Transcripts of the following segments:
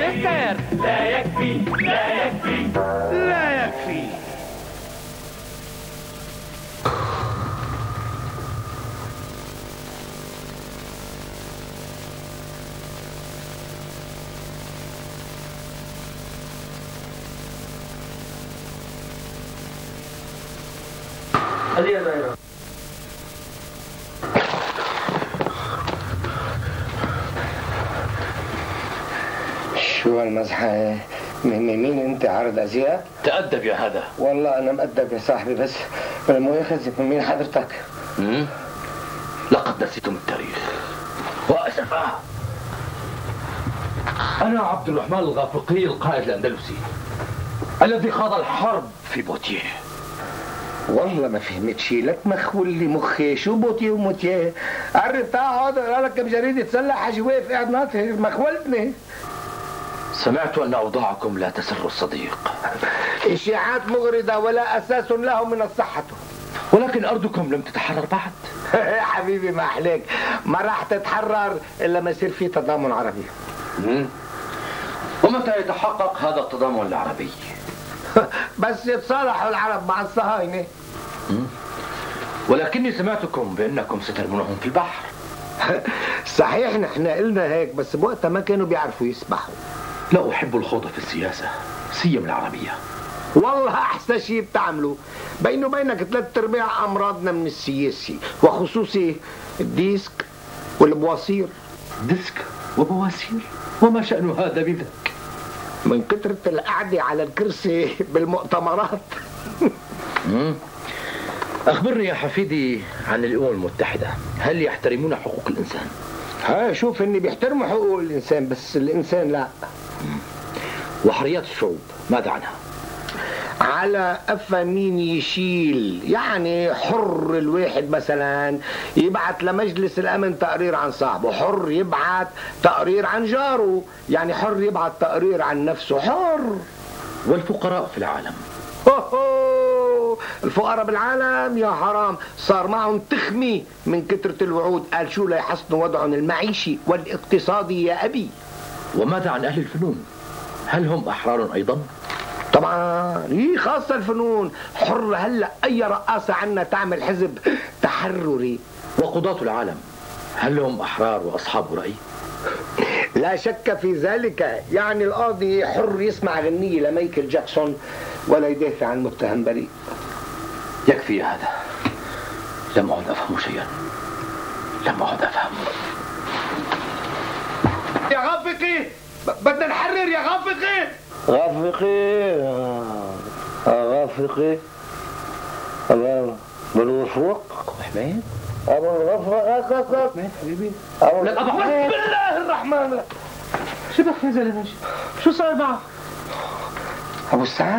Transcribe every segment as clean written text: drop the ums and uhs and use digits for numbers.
مستر. لا يكفي لا يكفي لا يكفي. هذه دايرة. شو هالمزحة؟ مين انت عرض ازياء؟ تأدب يا هذا. والله انا مؤدب يا صاحبي، بس بالمؤاخذة من مين حضرتك؟ لقد نسيتم التاريخ وأسفا. أنا عبد الرحمن الغافقي القائد الأندلسي الذي خاض الحرب في بوتيه. والله ما فهمت شي، لك مخولي مخي، شو بوتيه وموتيه؟ قرب تعال اقعد اقرا لك كم جريدة تسلح حاجي واقف قاعد ناطر، مخولتني. سمعت أن أوضاعكم لا تسر الصديق. إشاعات مغرضة ولا أساس له من الصحة. ولكن أرضكم لم تتحرر بعد. حبيبي ما أحلاك، ما راح تتحرر إلا ما يصير في تضامن عربي. ومتى يتحقق هذا التضامن العربي؟ بس يتصالحوا العرب مع الصهاينة. ولكني سمعتكم بأنكم سترمونهم في البحر. صحيح نحن قلنا هيك، بس بوقتها ما كانوا بيعرفوا يسبحوا. لا أحب الخوض في السياسة سيما العربية. والله أحسن شيء بتعملوا. بيني وبينك 3/4 أمراضنا من السياسي، وخصوصي الديسك والبواسير. ديسك وبواسير؟ وما شأن هذا بذاك؟ من كثرة القعدة على الكرسي بالمؤتمرات. أخبرني يا حفيدي عن الأمم المتحدة، هل يحترمون حقوق الإنسان؟ شوف إني بيحترموا حقوق الإنسان، بس الإنسان لا. وحريات الشعوب ماذا عنها؟ على قفا مين يشيل، يعني حر الواحد مثلا يبعت لمجلس الأمن تقرير عن صاحبه، حر يبعت تقرير عن جاره، يعني حر يبعت تقرير عن نفسه، حر. والفقراء في العالم؟ الفقراء بالعالم يا حرام صار معهم تخمي من كثرة الوعود، قال شو ليحسنوا وضعهم المعيشي والاقتصادي يا أبي. وماذا عن أهل الفنون؟ هل هم أحرار أيضا؟ طبعا، هي خاصة الفنون حر. هلأ أي رقاصة عنا تعمل حزب تحرري. وقضاة العالم هل هم أحرار وأصحاب رأي؟ لا شك في ذلك، يعني القاضي حر يسمع غنية لمايكل جاكسون ولا يدافع عن متهم بريء. يكفي هذا، لم أعد أفهم شيئا، لم أعد أفهم. يا غافقي بدنا نحرر يا غافقي. غافقي غافقي بالوفوق حميد ابو الغفق حميد حبيبي ابو بسم الله الرحمن الرحيم. شو بك يا زلمه؟ شو صار معك؟ ابو السعد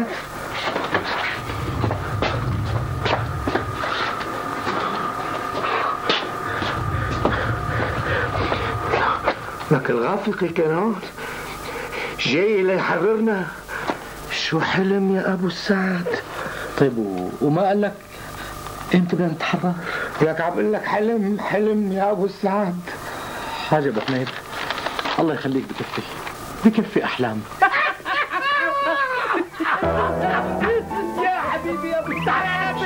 لك الغافقي كان هون جاي ليحررنا. شو حلم يا ابو السعد. طيب وما قال لك امتى بدنا نتحرر؟ لك عم بقول لك حلم يا ابو السعد. حاجة بحميد، الله يخليك، بكفي احلام. يا حبيبي يا ابو السعد.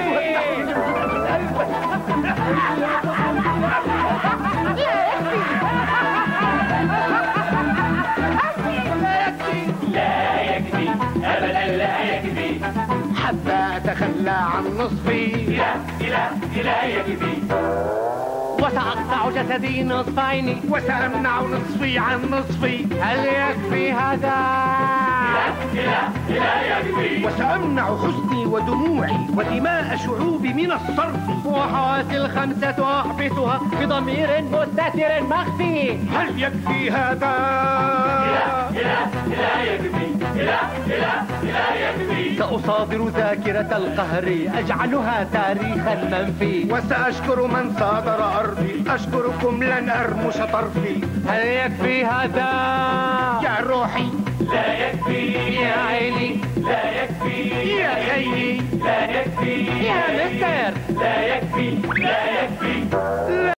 حتى أتخلى عن نصفي. لا يكفي. وسأقطع جسدي نصفين وسأمنع نصفي عن نصفي. هل يكفي هذا؟ لا يكفي. وسأمنع حزني ودموعي ودماء شعوبي من الصرف. وحواسي الخمسة أحبسها بضمير مستتر مخفي. هل يكفي هذا؟ لا يكفي. لا يكفي. سأصادر ذاكرة القهر أجعلها تاريخا منفي. وسأشكر من صادر أرضي، أشكركم لن أرمش طرفي. هل يكفي هذا؟ يا روحي لا يكفي. يا عيني لا يكفي. يا خيي لا يكفي. يا مستر لا يكفي. لا يكفي.